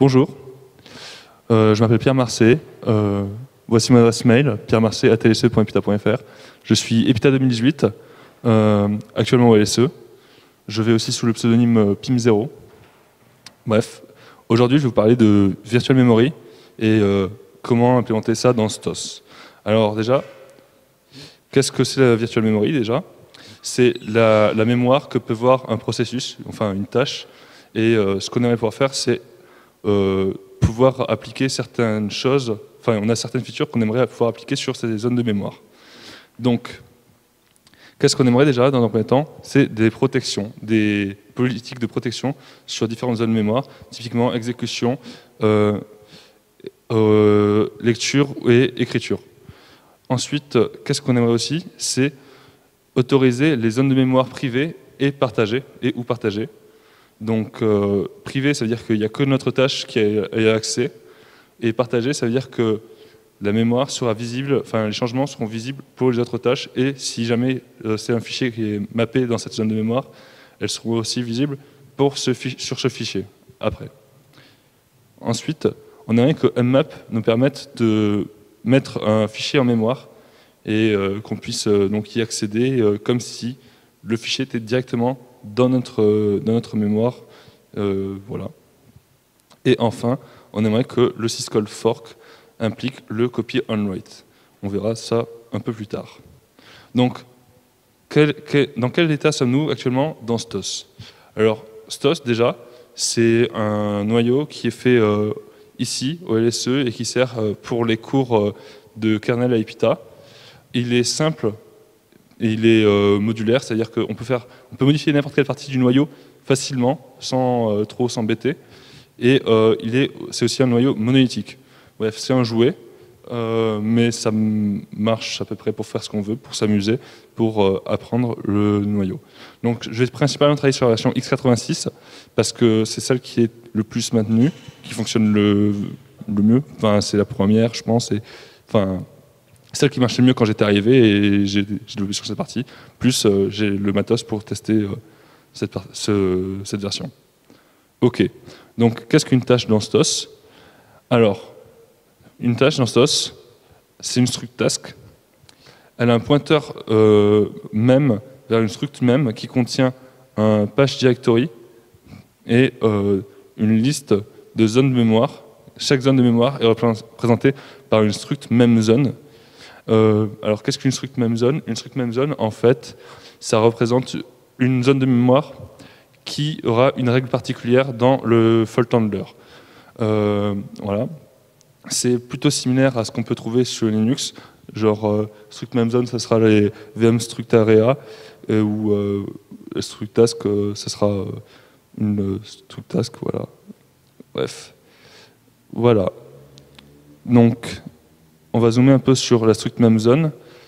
Bonjour, je m'appelle Pierre Marcet. Voici mon adresse mail, pierremarcet@lse.epita.fr. Je suis Epita 2018, actuellement au LSE. Je vais aussi sous le pseudonyme Pim0. Bref, aujourd'hui je vais vous parler de Virtual Memory et comment implémenter ça dans Stos. Alors déjà, qu'est-ce que c'est la Virtual Memory déjà? C'est la mémoire que peut voir un processus, enfin une tâche, et ce qu'on aimerait pouvoir faire, c'est pouvoir appliquer certaines choses, enfin on a certaines features qu'on aimerait pouvoir appliquer sur ces zones de mémoire. Donc, qu'est-ce qu'on aimerait déjà dans un premier temps? C'est des protections, des politiques de protection sur différentes zones de mémoire, typiquement exécution, lecture et écriture. Ensuite, qu'est-ce qu'on aimerait aussi? C'est autoriser les zones de mémoire privées et partagées, et ou partagées. Donc, privé, ça veut dire qu'il n'y a que notre tâche qui a accès. Et partagé, ça veut dire que la mémoire sera visible, enfin les changements seront visibles pour les autres tâches. Et si jamais c'est un fichier qui est mappé dans cette zone de mémoire, elles seront aussi visibles sur ce fichier après. Ensuite, on aimerait que mmap nous permette de mettre un fichier en mémoire et qu'on puisse donc y accéder comme si le fichier était directement dans notre mémoire. Voilà. Et enfin, on aimerait que le syscall fork implique le copy on write. On verra ça un peu plus tard. Donc, dans quel état sommes-nous actuellement dans Stos? Alors, Stos, déjà, c'est un noyau qui est fait ici, au LSE, et qui sert pour les cours de kernel à Epita. Il est simple, et il est modulaire, c'est-à-dire qu'on peut modifier n'importe quelle partie du noyau facilement, sans trop s'embêter. Et c'est aussi un noyau monolithique. Bref, c'est un jouet, mais ça marche à peu près pour faire ce qu'on veut, pour s'amuser, pour apprendre le noyau. Donc je vais principalement travailler sur la version x86, parce que c'est celle qui est le plus maintenue, qui fonctionne le mieux. Enfin, c'est la première, je pense. Enfin, celle qui marchait le mieux quand j'étais arrivé, et j'ai développé sur cette partie. Plus j'ai le matos pour tester cette version. Ok, donc qu'est-ce qu'une tâche dans Stos? Alors, une tâche dans Stos, c'est une struct task. Elle a un pointeur mem vers une struct mem qui contient un patch directory et une liste de zones de mémoire. Chaque zone de mémoire est représentée par une struct memZone. Alors, qu'est-ce qu'une struct memZone? Une struct memZone, en fait, ça représente une zone de mémoire qui aura une règle particulière dans le fault handler. Voilà. C'est plutôt similaire à ce qu'on peut trouver sur Linux. Genre, struct memZone, ça sera les VM struct area, ou struct task, ça sera une struct task, voilà. Bref. Voilà. Donc, on va zoomer un peu sur la struct memZone.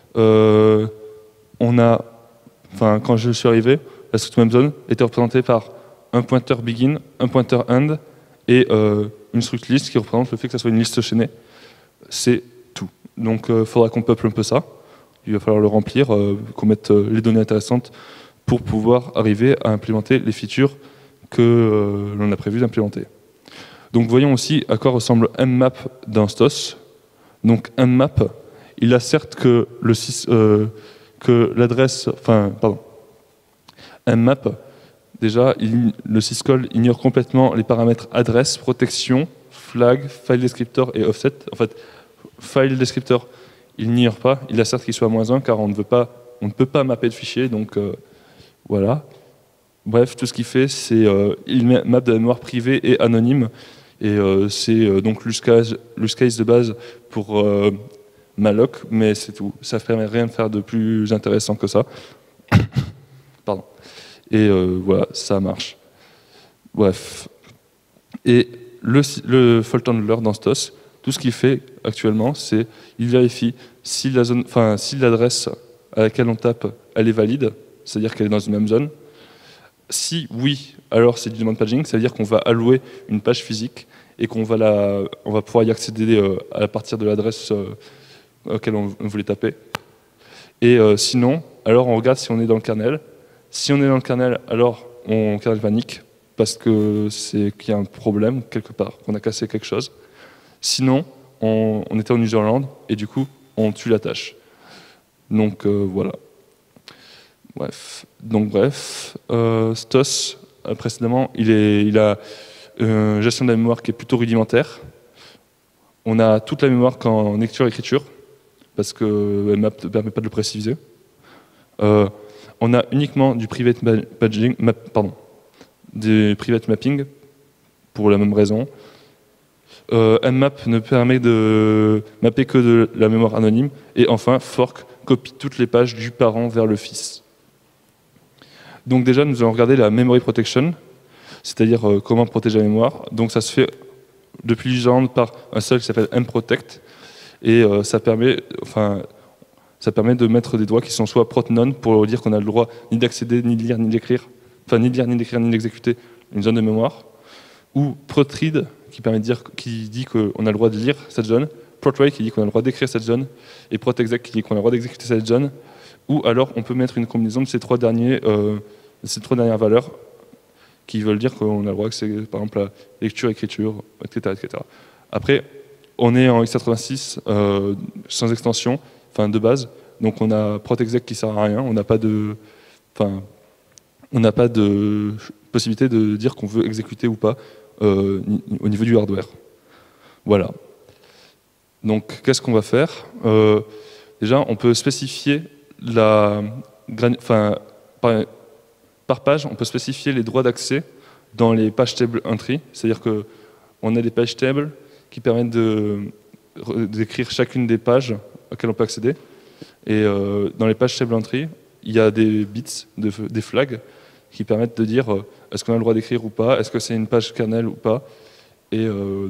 Quand je suis arrivé, la struct memZone était représentée par un pointeur begin, un pointeur end et une struct list qui représente le fait que ça soit une liste chaînée. C'est tout. Donc il faudra qu'on peuple un peu ça. Il va falloir le remplir, qu'on mette les données intéressantes pour pouvoir arriver à implémenter les features que l'on a prévu d'implémenter. Donc voyons aussi à quoi ressemble mmap dans Stos. Donc mmap, il a certes que l'adresse, mmap, déjà, le syscall ignore complètement les paramètres adresse, protection, flag, file descriptor et offset. En fait, file descriptor, il n'ignore pas. Il asserte qu'il soit -1 car on ne peut pas mapper de fichier. Donc voilà. Bref, tout ce qu'il fait, c'est il map de la mémoire privée et anonyme. Et c'est donc l'use case de base pour malloc, mais c'est tout. Ça ne permet rien de faire de plus intéressant que ça. Pardon. Et voilà, ça marche. Bref. Et le fault handler dans Stos, tout ce qu'il fait actuellement, c'est il vérifie si l'adresse à laquelle on tape, elle est valide, c'est-à-dire qu'elle est dans une même zone. Si oui, alors c'est du demand paging, ça veut dire qu'on va allouer une page physique et qu'on va pouvoir y accéder à partir de l'adresse à laquelle on voulait taper. Et sinon, alors on regarde si on est dans le kernel. Si on est dans le kernel, alors on kernel panique, parce que c'est qu'il y a un problème quelque part, qu'on a cassé quelque chose. Sinon, on était en userland et du coup, on tue la tâche. Donc voilà. Bref, Stos, précédemment, il a une gestion de la mémoire qui est plutôt rudimentaire. On a toute la mémoire qu'en lecture-écriture, parce que Mmap ne permet pas de le préciser. On a uniquement du private du private mapping, pour la même raison. Mmap ne permet de mapper que de la mémoire anonyme. Et enfin, fork copie toutes les pages du parent vers le fils. Donc déjà, nous allons regarder la memory protection, c'est-à-dire comment protéger la mémoire. Donc ça se fait depuis l'userland par un seul qui s'appelle mprotect. Et ça permet de mettre des droits qui sont soit prot-non, pour dire qu'on a le droit ni d'accéder, ni de lire, ni d'écrire, enfin ni de lire, ni d'écrire, ni d'exécuter une zone de mémoire, ou protread, qui dit qu'on a le droit de lire cette zone, protwrite qui dit qu'on a le droit d'écrire cette zone, et protexec qui dit qu'on a le droit d'exécuter cette zone, ou alors on peut mettre une combinaison de ces trois dernières valeurs qui veulent dire qu'on a le droit d'accéder par exemple à lecture, écriture, etc., etc. Après, on est en x86 sans extension, enfin de base, donc on a protexec qui sert à rien, on n'a pas de possibilité de dire qu'on veut exécuter ou pas au niveau du hardware. Voilà. Donc qu'est-ce qu'on va faire déjà, on peut spécifier par page, on peut spécifier les droits d'accès dans les page table entry, c'est-à-dire qu'on a des page tables qui permettent d'écrire chacune des pages auxquelles on peut accéder. Et dans les pages table entry, il y a des bits, des flags, qui permettent de dire est-ce qu'on a le droit d'écrire ou pas, est-ce que c'est une page kernel ou pas, et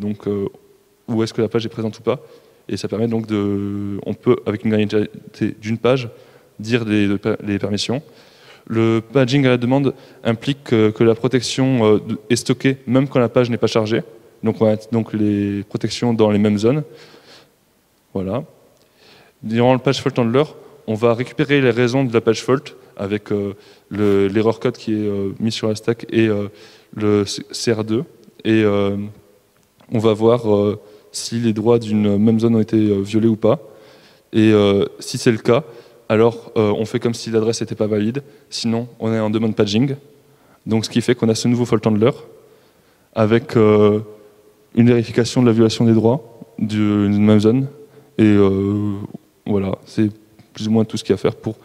où est-ce que la page est présente ou pas. Et ça permet donc on peut, avec une granularité d'une page, dire les permissions. Le paging à la demande implique que la protection est stockée même quand la page n'est pas chargée. Donc on a donc les protections dans les mêmes zones. Voilà. Durant le page fault handler, on va récupérer les raisons de la page fault avec l'error code qui est mis sur la stack et le CR2. Et on va voir si les droits d'une même zone ont été violés ou pas. Et si c'est le cas, alors on fait comme si l'adresse n'était pas valide. Sinon, on est en demande paging. Donc ce qui fait qu'on a ce nouveau fault handler avec une vérification de la violation des droits d'une même zone. Et voilà, c'est plus ou moins tout ce qu'il y a à faire pour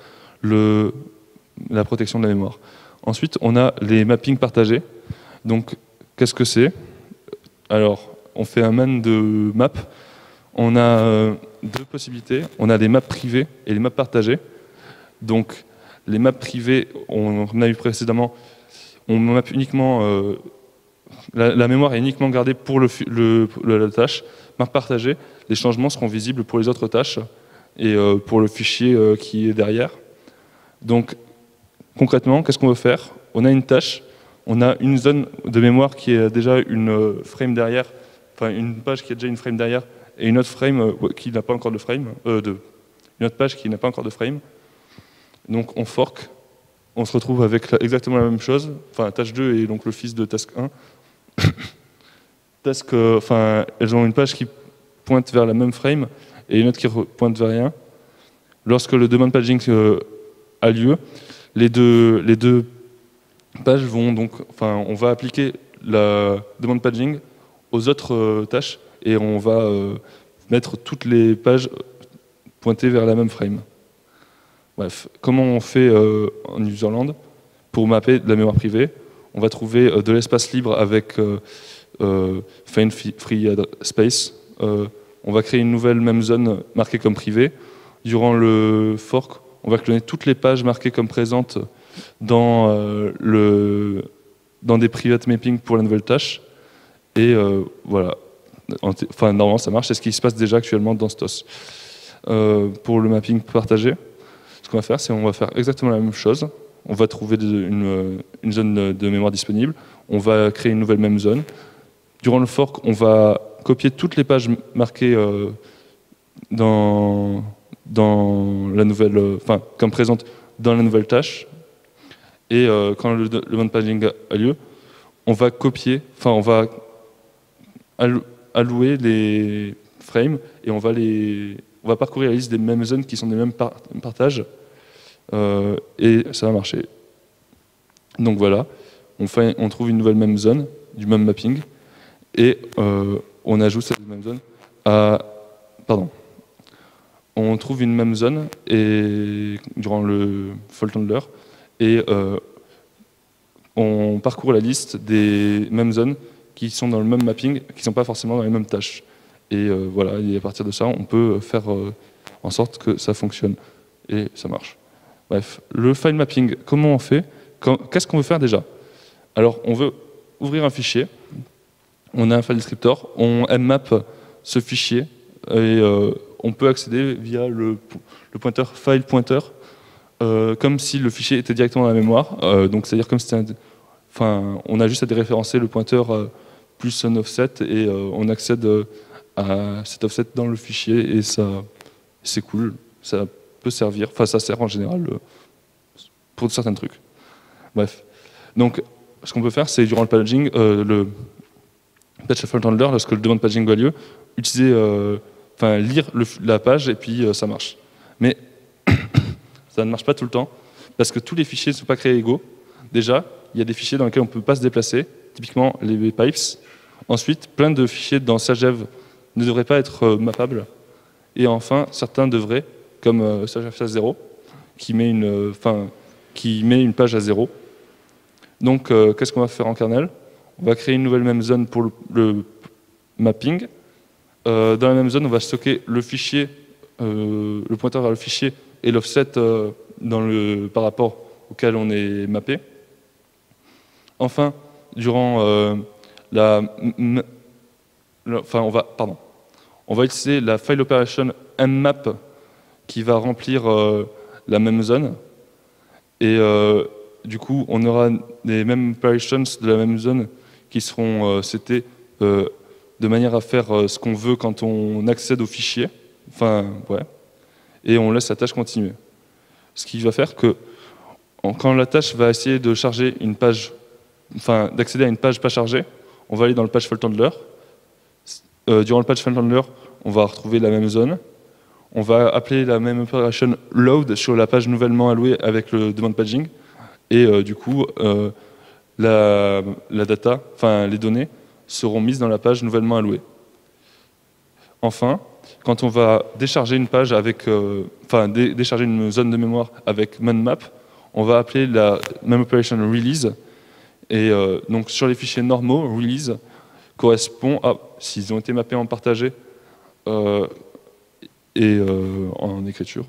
la protection de la mémoire. Ensuite, on a les mappings partagés. Donc, qu'est-ce que c'est? Alors, on fait un man de map. On a deux possibilités. On a les maps privées et les maps partagées. Donc, les maps privées, on a eu précédemment, on mappe uniquement, la mémoire est uniquement gardée pour la tâche. Map partagée, les changements seront visibles pour les autres tâches et pour le fichier qui est derrière. Donc, concrètement, qu'est-ce qu'on veut faire? On a une tâche, on a une zone de mémoire qui a déjà une frame derrière, enfin une page qui a déjà une frame derrière, et une autre frame qui n'a pas encore de frame, une autre page qui n'a pas encore de frame. Donc on fork, on se retrouve avec exactement la même chose, enfin tâche 2 est donc le fils de task 1. Elles ont une page qui pointe vers la même frame et une autre qui pointe vers rien. Lorsque le demand paging a lieu, les deux pages vont donc, on va appliquer la demande paging aux autres tâches et on va mettre toutes les pages pointées vers la même frame. Bref, comment on fait en userland pour mapper de la mémoire privée? On va trouver de l'espace libre avec find free space. On va créer une nouvelle même zone marquée comme privée. Durant le fork, on va cloner toutes les pages marquées comme présentes dans des private mapping pour la nouvelle tâche. Et voilà. Normalement, ça marche. C'est ce qui se passe déjà actuellement dans Stos. Pour le mapping partagé, ce qu'on va faire, c'est qu'on va faire exactement la même chose. On va trouver une zone de mémoire disponible. On va créer une nouvelle même zone. Durant le fork, on va copier toutes les pages marquées dans la nouvelle, comme présentes dans la nouvelle tâche. Et quand le demand paging a lieu, on va copier, enfin on va allouer les frames et on va parcourir la liste des mêmes zones qui sont des mêmes partages et ça va marcher. Donc voilà, on trouve une nouvelle même zone du même mapping et on ajoute cette même zone à... Pardon. On trouve une même zone et, durant le fault handler et on parcourt la liste des mêmes zones qui sont dans le même mapping, qui ne sont pas forcément dans les mêmes tâches. Et voilà, et à partir de ça, on peut faire en sorte que ça fonctionne et ça marche. Bref, le file mapping, comment on fait? Qu'est-ce qu'on veut faire déjà? Alors, on veut ouvrir un fichier, on a un file descriptor, on mmap ce fichier et on peut accéder via le pointeur file pointer comme si le fichier était directement dans la mémoire. Donc c'est-à-dire comme si c'était on a juste à déréférencer le pointeur plus un offset et on accède à cet offset dans le fichier et ça c'est cool, ça peut servir, enfin ça sert en général pour certains trucs. Bref, donc ce qu'on peut faire c'est durant le paging, le patch fault handler, lorsque le demande paging a lieu, utiliser, lire la page et puis ça marche. Mais ça ne marche pas tout le temps parce que tous les fichiers ne sont pas créés égaux. Déjà, il y a des fichiers dans lesquels on ne peut pas se déplacer, typiquement les pipes. Ensuite, plein de fichiers dans Sagev ne devraient pas être mappables. Et enfin, certains devraient, comme Sagev 0, qui met une page à 0. Donc, qu'est-ce qu'on va faire en kernel? On va créer une nouvelle même zone pour le mapping. Dans la même zone, on va stocker le fichier, le pointeur vers le fichier et l'offset par rapport auquel on est mappé. Enfin, durant on va utiliser la file operation mmap qui va remplir la même zone. Et du coup, on aura les mêmes operations de la même zone qui seront setées de manière à faire ce qu'on veut quand on accède au fichier. Et on laisse la tâche continuer. Ce qui va faire que quand la tâche va essayer de charger une page, d'accéder à une page pas chargée, on va aller dans le patch fault handler. Durant le patch fault handler, on va retrouver la même zone. On va appeler la même operation load sur la page nouvellement allouée avec le demande paging. Et du coup, la data, les données, seront mises dans la page nouvellement allouée. Enfin, quand on va décharger une page avec, décharger une zone de mémoire avec manmap, on va appeler la même operation release. Et donc sur les fichiers normaux, release correspond à, s'ils ont été mappés en partagé et en écriture,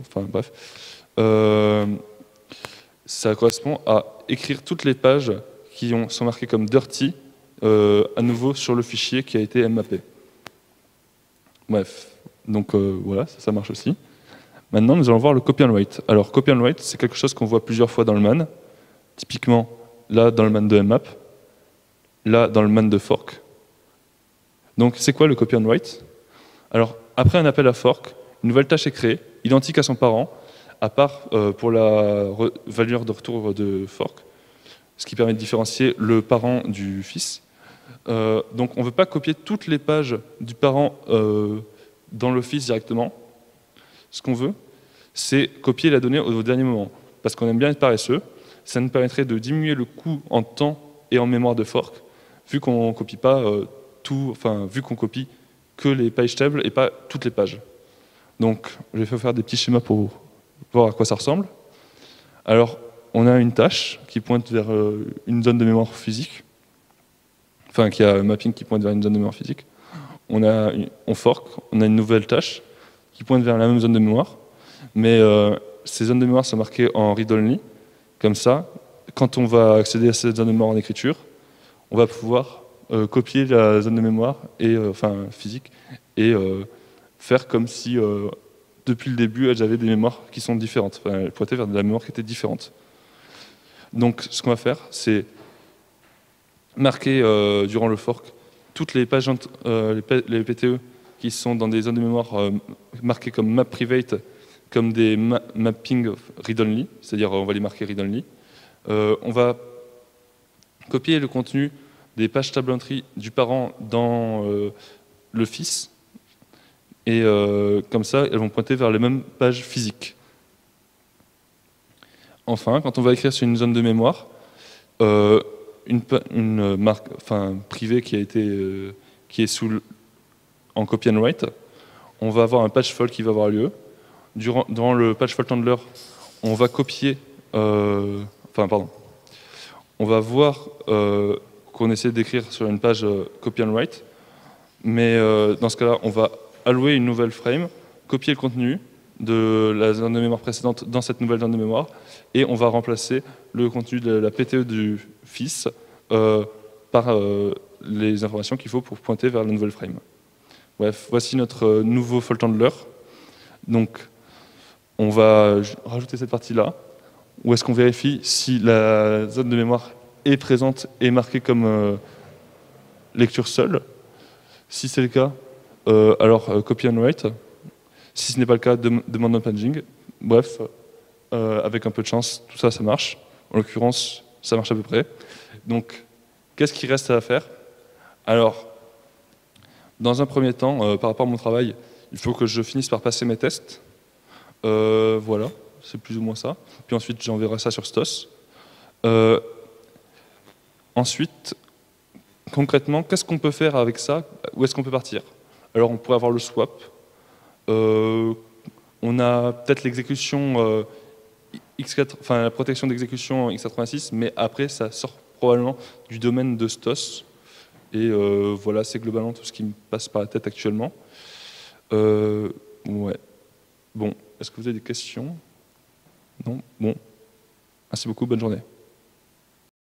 ça correspond à écrire toutes les pages qui sont marquées comme dirty à nouveau sur le fichier qui a été mappé. Bref, donc voilà, ça marche aussi. Maintenant, nous allons voir le copy and write. Alors, copy and write, c'est quelque chose qu'on voit plusieurs fois dans le man. Typiquement, là, dans le man de mmap. Là, dans le man de fork. Donc, c'est quoi le copy and write? Alors, après un appel à fork, une nouvelle tâche est créée, identique à son parent, à part pour la valeur de retour de fork, ce qui permet de différencier le parent du fils. Donc on ne veut pas copier toutes les pages du parent dans l'office directement. Ce qu'on veut, c'est copier la donnée au dernier moment. Parce qu'on aime bien être paresseux, ça nous permettrait de diminuer le coût en temps et en mémoire de fork, vu qu'on ne copie pas vu qu'on copie que les page tables et pas toutes les pages. Donc je vais faire des petits schémas pour voir à quoi ça ressemble. Alors on a une tâche qui pointe vers une zone de mémoire physique. Qui a un mapping qui pointe vers une zone de mémoire physique. On fork, on a une nouvelle tâche qui pointe vers la même zone de mémoire, mais ces zones de mémoire sont marquées en read-only. Comme ça, quand on va accéder à cette zone de mémoire en écriture, on va pouvoir copier la zone de mémoire physique et faire comme si depuis le début, elles avaient des mémoires qui sont différentes. Elles pointaient vers de la mémoire qui était différente. Donc, ce qu'on va faire, c'est marquer durant le fork toutes les pages, les PTE qui sont dans des zones de mémoire marquées comme map private, comme des mapping read-only, c'est-à-dire on va les marquer read-only. On va copier le contenu des pages table entry du parent dans le fils, et comme ça, elles vont pointer vers les mêmes pages physiques. Enfin, quand on va écrire sur une zone de mémoire, une marque privée qui est en copy and write, on va avoir un patch fault qui va avoir lieu. Durant le patch fault handler, on va copier, on va voir qu'on essaie d'écrire sur une page copy and write, mais dans ce cas-là, on va allouer une nouvelle frame, copier le contenu de la zone de mémoire précédente dans cette nouvelle zone de mémoire, et on va remplacer le contenu de la PTE du fils par les informations qu'il faut pour pointer vers la nouvelle frame. Bref, voici notre nouveau fault handler. Donc, on va rajouter cette partie-là, où est-ce qu'on vérifie si la zone de mémoire est présente et marquée comme lecture seule. Si c'est le cas, alors copy and write. Si ce n'est pas le cas, demande un paging. Bref, avec un peu de chance, tout ça, ça marche. En l'occurrence, ça marche à peu près. Donc, qu'est-ce qui reste à faire? Alors, dans un premier temps, par rapport à mon travail, il faut que je finisse par passer mes tests. Voilà, c'est plus ou moins ça. Puis ensuite, j'enverrai ça sur Stos. Ensuite, concrètement, qu'est-ce qu'on peut faire avec ça? Où est-ce qu'on peut partir? Alors, on pourrait avoir le swap. On a peut-être l'exécution X4, enfin la protection d'exécution x86, mais après, ça sort probablement du domaine de Stos. Et voilà, c'est globalement tout ce qui me passe par la tête actuellement. Ouais. Bon, est-ce que vous avez des questions? Non? Bon. Merci beaucoup, bonne journée.